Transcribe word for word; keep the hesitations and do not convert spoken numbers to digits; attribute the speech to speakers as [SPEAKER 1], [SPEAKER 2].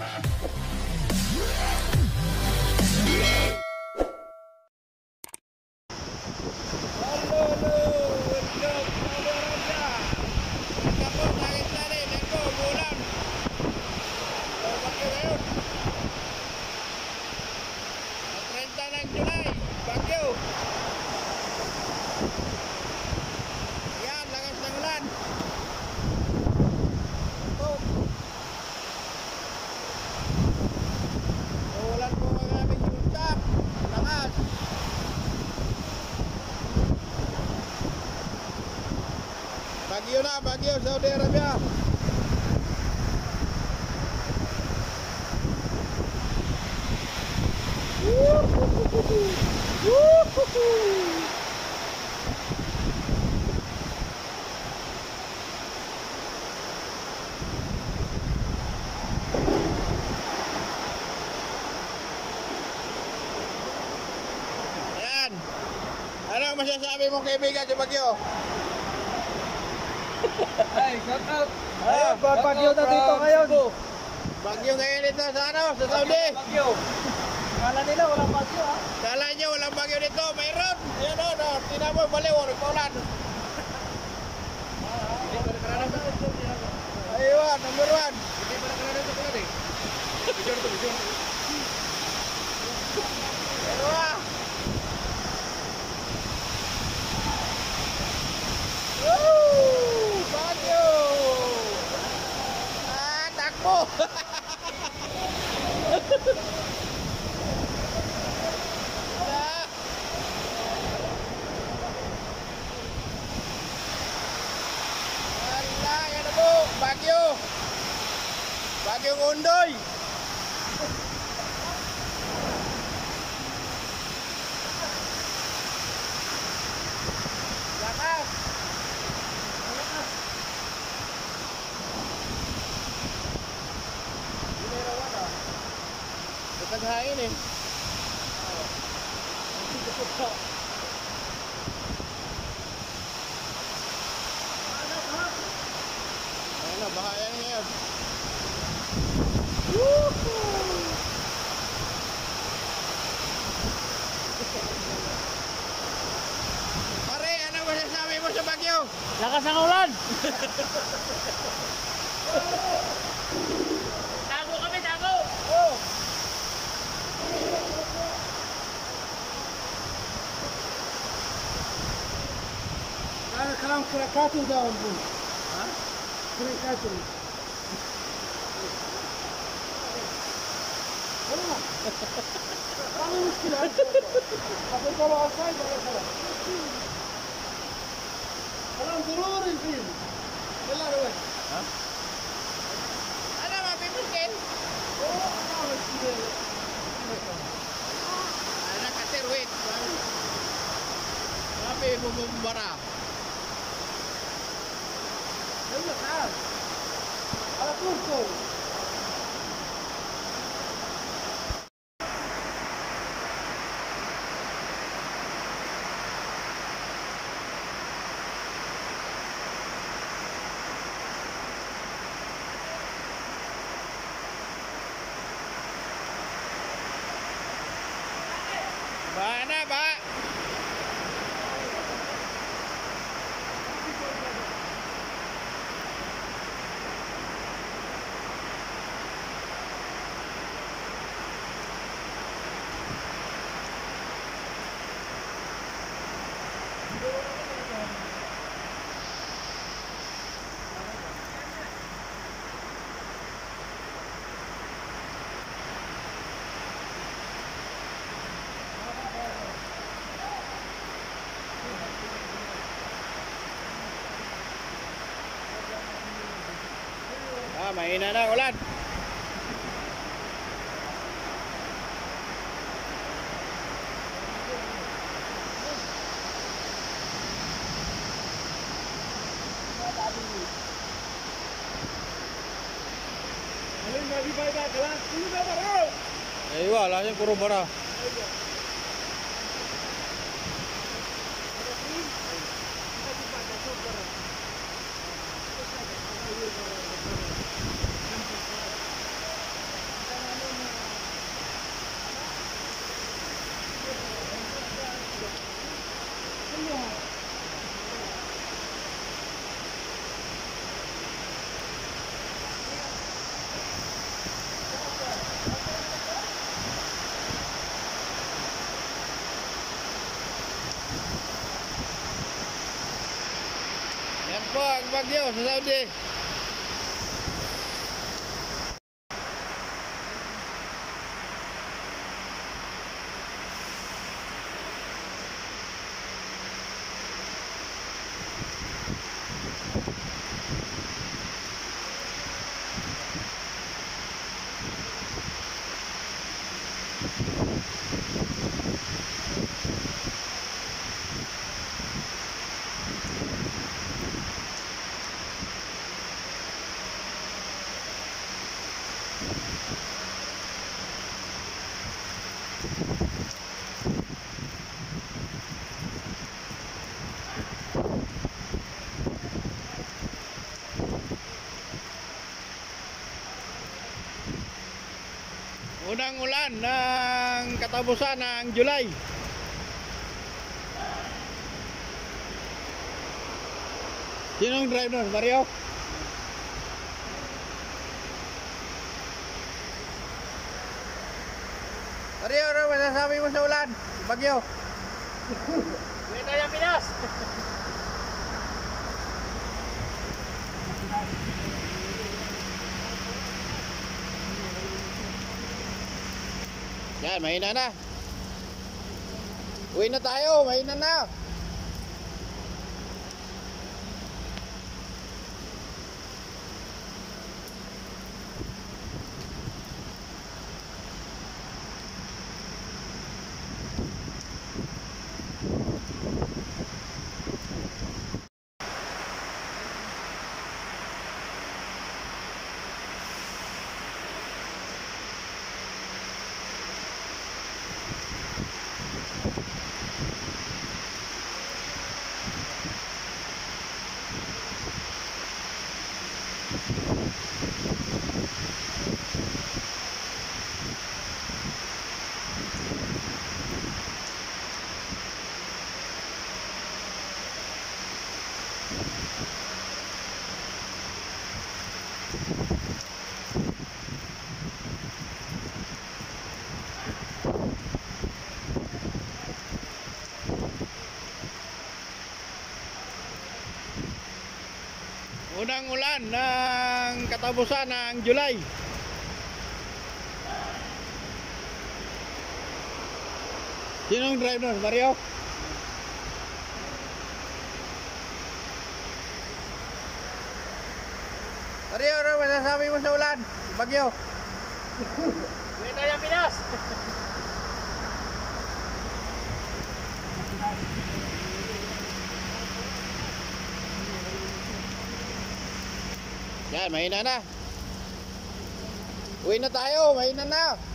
[SPEAKER 1] Bagyo na, bagyo, Saudi Arabia. Ayan. Ano masasabi mong kaibigan sa bagyo?
[SPEAKER 2] Ay, shout out.
[SPEAKER 3] Ay, bagyo na dito ngayon.
[SPEAKER 1] Bagyo ngayon dito sa ano, sa Saudi.
[SPEAKER 3] Bagyo. Kala nila walang bagyo ha.
[SPEAKER 1] Kala nyo walang bagyo dito, mayroon. Ayan o, no, tingnan mo, baliw, nagpaulan. Ayun, number one.
[SPEAKER 2] Hindi pa nakalala sa kulat eh. Video na to, video.
[SPEAKER 1] Pero ah. Woo! Bagyo! Ah, takbo! Ah. Wala, yan na po, bagyo! Bagyong Undoy! Lakas! Naghain eh. Ayun na, bahaya na ngayon. Pare, ano masasabi mo sa bagyo?
[SPEAKER 3] Lakas ng ulan.
[SPEAKER 2] Tago kami, tago!
[SPEAKER 1] Oh.
[SPEAKER 3] Ana kalam krakatu dawn bu. Ha? Krakatu. والله ما مشكلة أقول والله أصايد ولا كلام كلام ضروري فيه يلا روح
[SPEAKER 1] ها؟ أنا ما في مشكلة أنا كثير ويت ما في مباراة
[SPEAKER 3] يلا تعال على طول طول
[SPEAKER 1] Mana Pak? Ah, mahina na ulan.
[SPEAKER 3] Alin lagi baik dah, ini dah baru.
[SPEAKER 1] Eh, wala siya puro bara. bagyo sa Saudi. Unang ulan ng katapusan ng July. Sinong drive nun, Mario? Mario, ano masasabi mo sa ulan? Bagyo.
[SPEAKER 2] Uwi tayo ng Pinas.
[SPEAKER 1] Yan, mahina na. Uwi na tayo, mahina na. Unang ulan ng katapusan ng July. Sinong drive nun, Mario? Mario, ano masasabi mo sa ulan? Bagyo.
[SPEAKER 2] Uwi tayo ng Pinas.
[SPEAKER 1] Yan, mahina na. Uwi na tayo, mahina na.